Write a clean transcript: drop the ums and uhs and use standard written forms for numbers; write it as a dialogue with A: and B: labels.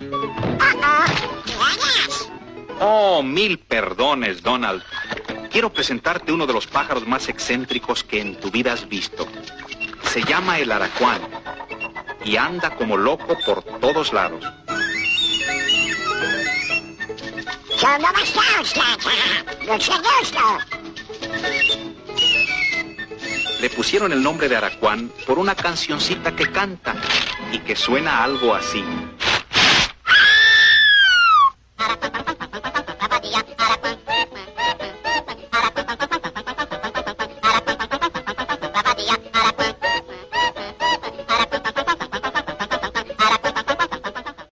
A: Oh, mil perdones, Donald. Quiero presentarte uno de los pájaros más excéntricos que en tu vida has visto. Se llama el aracuán y anda como loco por todos lados. Le pusieron el nombre de aracuán por una cancioncita que canta y que suena algo así.